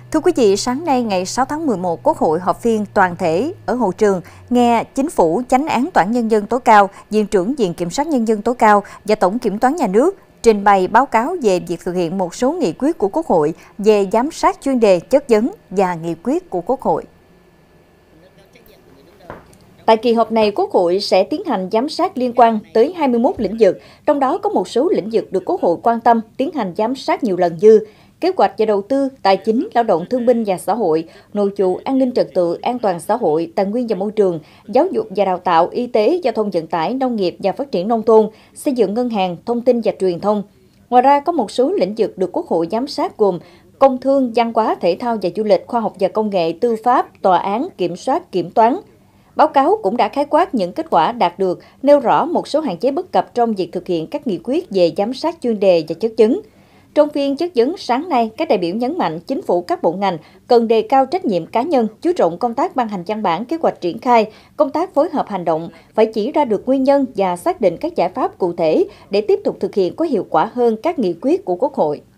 Thưa quý vị, sáng nay ngày 6 tháng 11, Quốc hội họp phiên toàn thể ở hội trường nghe Chính phủ, Chánh án Tòa án Nhân dân tối cao, Viện trưởng Viện Kiểm sát Nhân dân tối cao và Tổng Kiểm toán Nhà nước trình bày báo cáo về việc thực hiện một số nghị quyết của Quốc hội về giám sát chuyên đề, chất vấn và nghị quyết của Quốc hội. Tại kỳ họp này, Quốc hội sẽ tiến hành giám sát liên quan tới 21 lĩnh vực, trong đó có một số lĩnh vực được Quốc hội quan tâm tiến hành giám sát nhiều lần như kế hoạch và đầu tư, tài chính, lao động thương binh và xã hội, nội vụ, an ninh trật tự, an toàn xã hội, tài nguyên và môi trường, giáo dục và đào tạo, y tế, giao thông vận tải, nông nghiệp và phát triển nông thôn, xây dựng ngân hàng, thông tin và truyền thông. Ngoài ra, có một số lĩnh vực được Quốc hội giám sát gồm công thương, văn hóa, thể thao và du lịch, khoa học và công nghệ, tư pháp, tòa án, kiểm soát, kiểm toán. Báo cáo cũng đã khái quát những kết quả đạt được, nêu rõ một số hạn chế bất cập trong việc thực hiện các nghị quyết về giám sát chuyên đề và chất vấn. Trong phiên chất vấn sáng nay, các đại biểu nhấn mạnh Chính phủ các bộ ngành cần đề cao trách nhiệm cá nhân, chú trọng công tác ban hành văn bản kế hoạch triển khai, công tác phối hợp hành động, phải chỉ ra được nguyên nhân và xác định các giải pháp cụ thể để tiếp tục thực hiện có hiệu quả hơn các nghị quyết của Quốc hội.